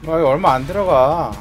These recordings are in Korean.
아, 이거 얼마 안 들어가.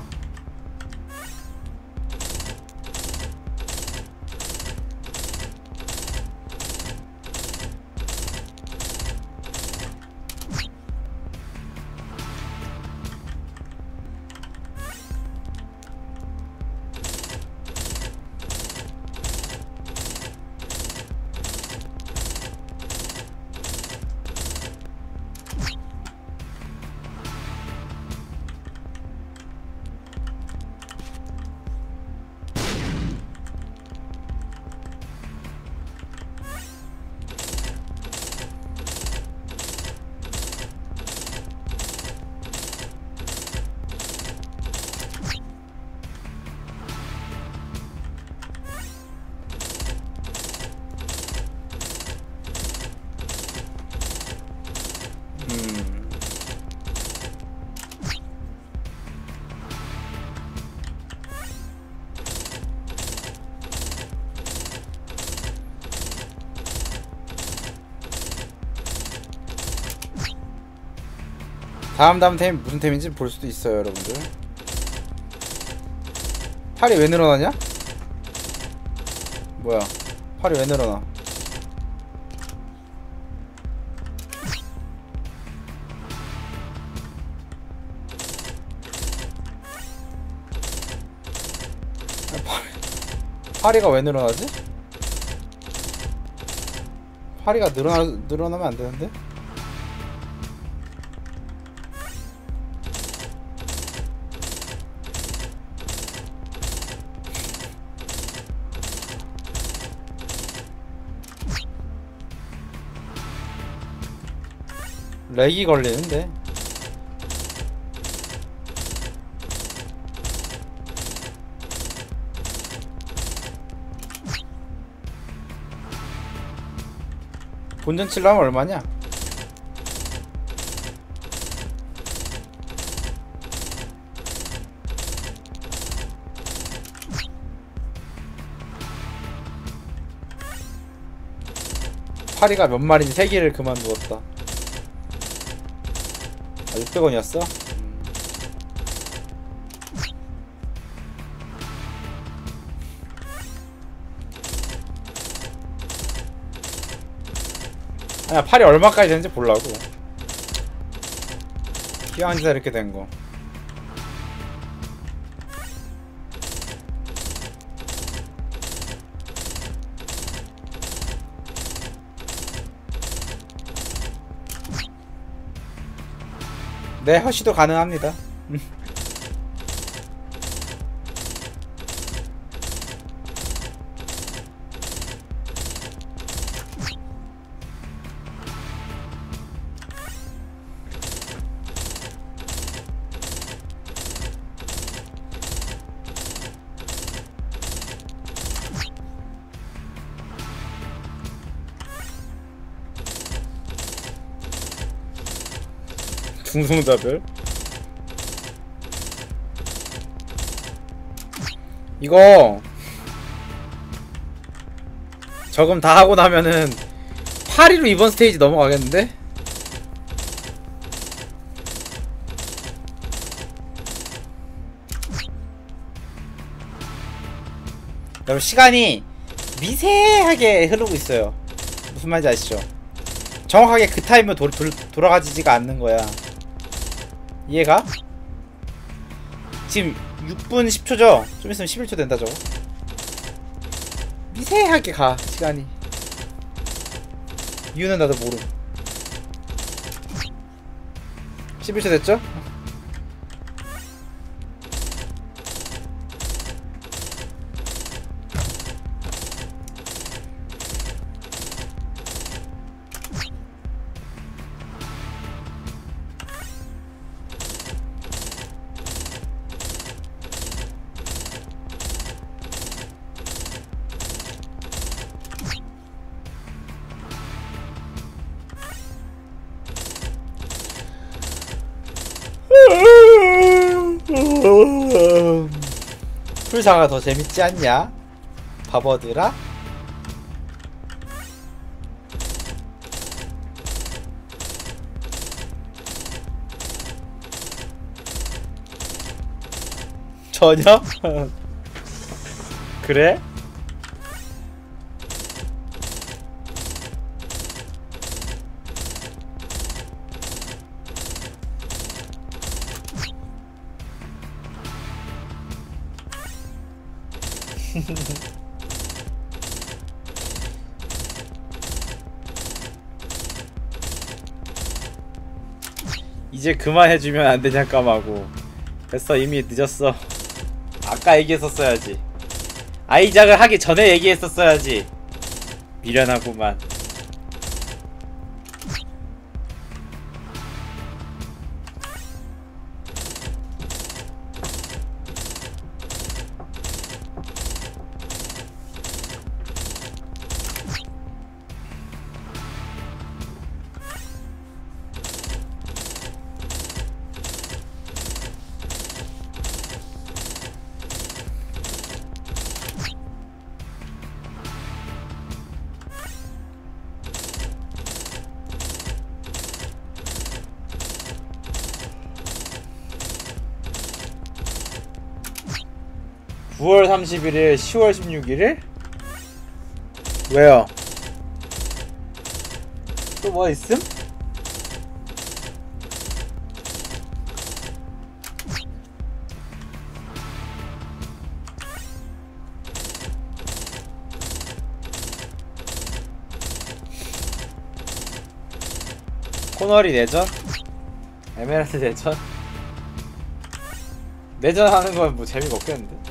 다음 템이 무슨 템인지 볼 수도 있어요, 여러분들. 팔이 왜 늘어나냐? 뭐야, 팔이 왜 늘어나? 파리가 왜 늘어나지? 파리가 늘어나면 안 되는데? 렉이 걸리는데? 본전 칠라면 얼마냐? 파리가 몇 마리인지 3개를 그만두었다. 아, 600원이었어? 아니야, 팔이 얼마까지 되는지 보려고. 희한지사 이렇게 된거. 네, 허쉬도 가능합니다. 중성자별? 이거 저금 다 하고 나면은 8위로 이번 스테이지 넘어가겠는데? 여러분, 시간이 미세하게 흐르고 있어요. 무슨 말인지 아시죠? 정확하게 그 타임으로 돌아가지지가 않는 거야. 이해가? 지금 6분 10초죠? 좀 있으면 11초 된다 저거. 미세하게 가 시간이. 이유는 나도 모름. 11초 됐죠? 풀사가 더 재밌지 않냐? 바보들아? 전혀? 그래? 이제 그만해주면 안되냐 까마고. 됐어, 이미 늦었어. 아까 얘기했었어야지. 아이작을 하기 전에 얘기했었어야지. 미련하구만. (9월 31일) (10월 16일) 왜요? 또 뭐 있음? 코너리 내전? 에메랄드 내전? 내전 하는 건 뭐 재미가 없겠는데?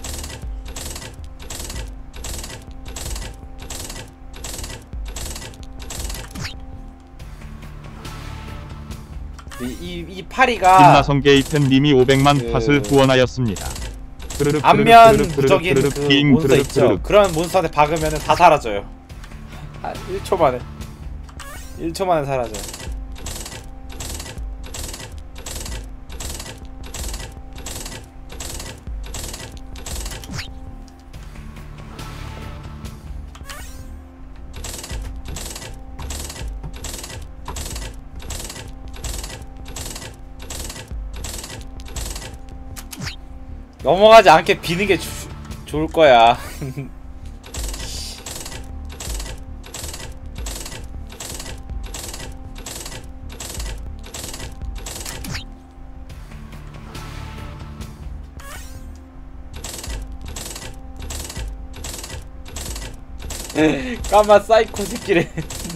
이 파리가 김나성 게이텐님이 500만 팟을 후원하였습니다. 안면 무적인 그 몬스터 있죠? 그런 몬스터한테 박으면 다 사라져요. 한 1초 만에 1초 만에 사라져요. 넘어가지 않게 비는 게 좋을 거야. 까마 사이코 새끼래.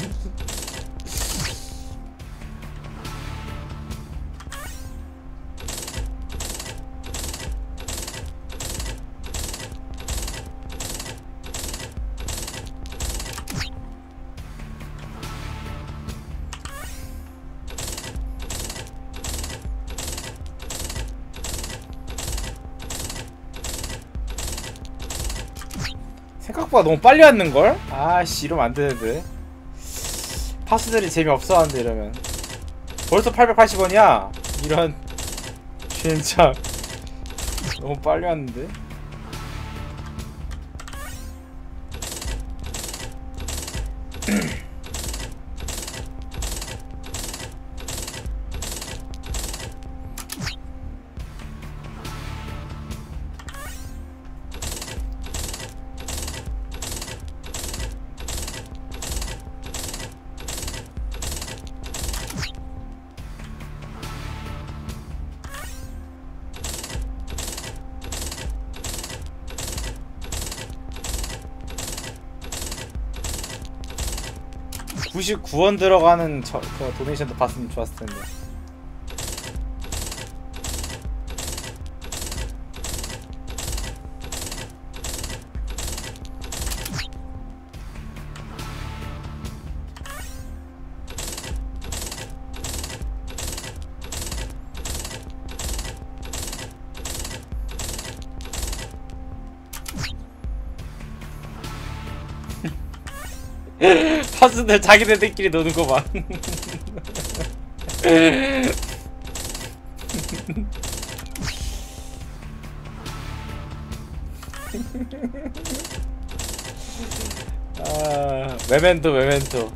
생각보다 너무 빨리 왔는걸? 아씨, 이러면 안되는데. 파스들이 재미없어 하는데 이러면. 벌써 880원이야? 이런 진짜 너무 빨리 왔는데. (99원) 들어가는 도네이션도 봤으면 좋았을 텐데. 파스들 자기네들끼리 노는 거 봐. 아, 메멘토.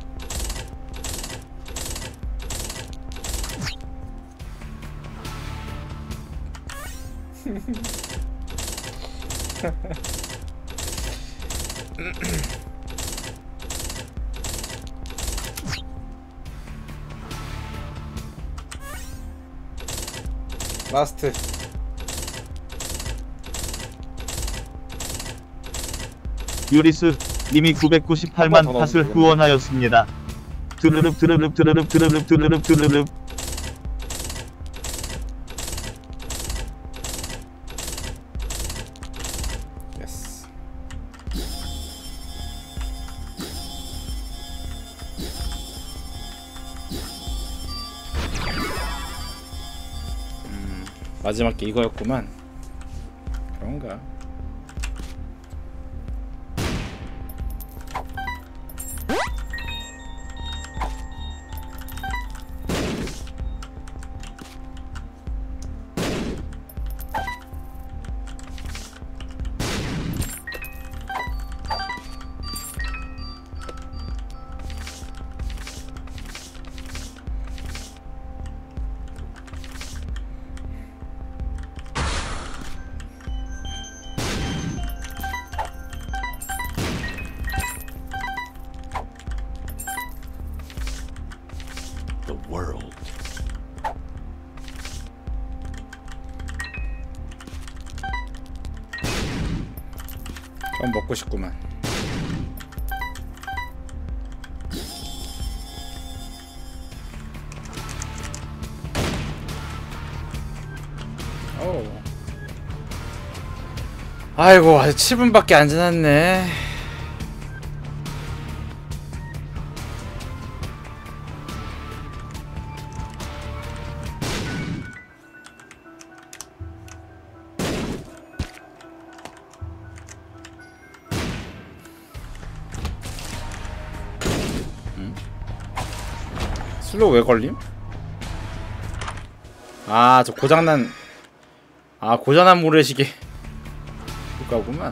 라스트. 유리스 님이 998만 팟을 후원하였습니다. 드르륵 드르륵 드르륵 드르륵 드르륵 드르륵. 예스. 마지막 게 이거였구만. 그런가? 좀 먹고 싶구만. 오. 아이고, 아직 7분밖에 안 지났네. 슬로우 왜 걸림? 아, 저 고장난, 아, 고장난 모래시계 효과구만.